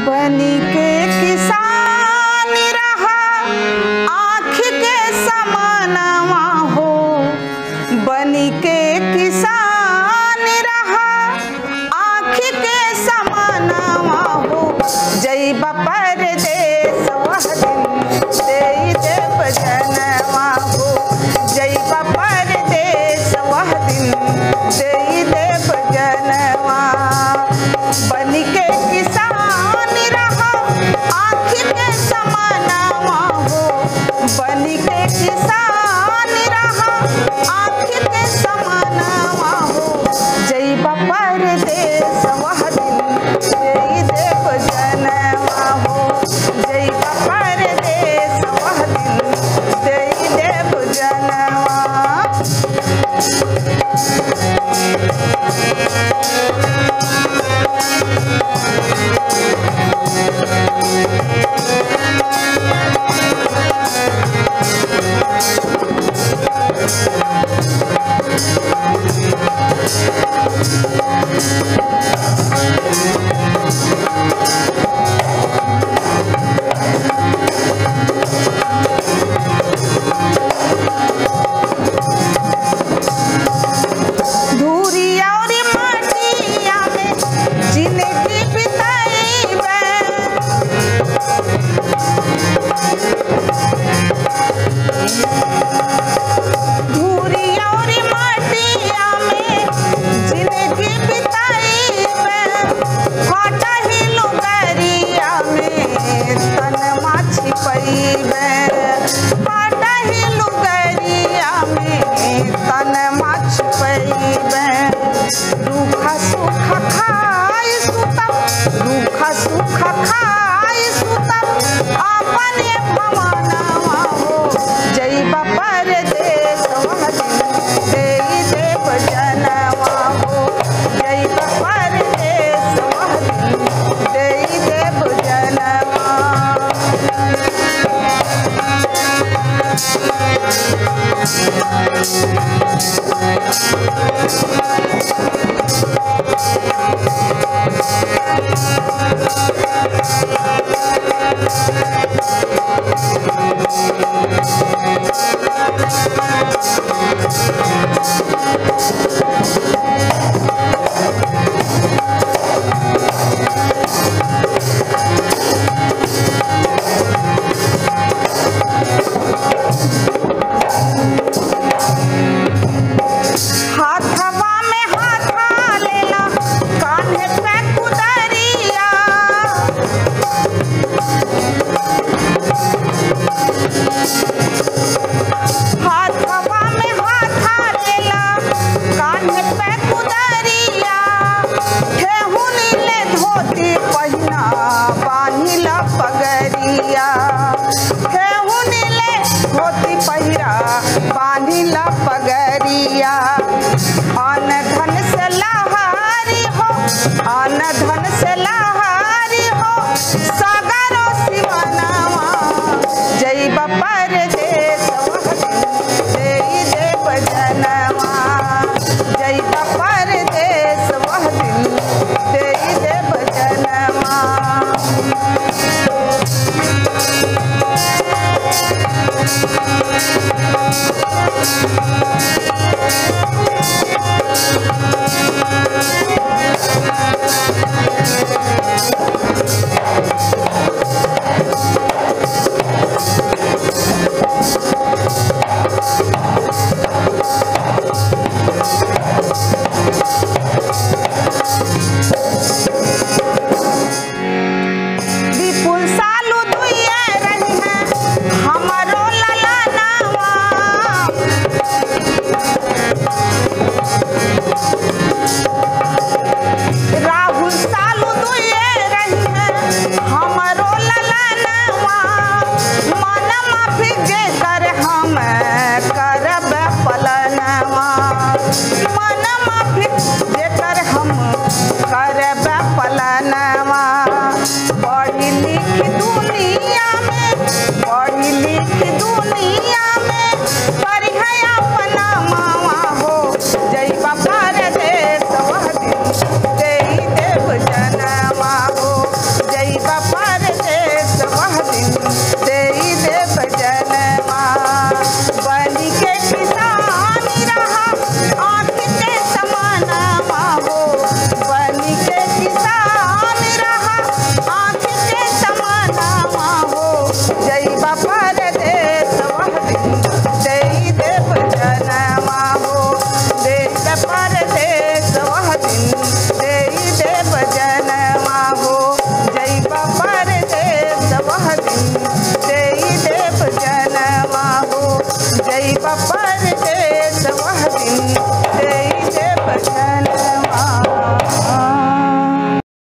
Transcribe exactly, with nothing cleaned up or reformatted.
बनी के किसान रहा आँख के समानवा हो, बनी के किसान रहा आँख के समानवा हो। जइबा परदेस वह दिन देई देव जनवा हो, जइबा परदेस वह दिन देई देव जनवा। बनी के किसान रहा आँख के समानवा हो, बनी के किसान रहा आँख के समानवा हो। जइबा परदेस वह दिन देई देव जनवा हो, जइबा परदेस वह दिन देई देव जनवा। Thank you.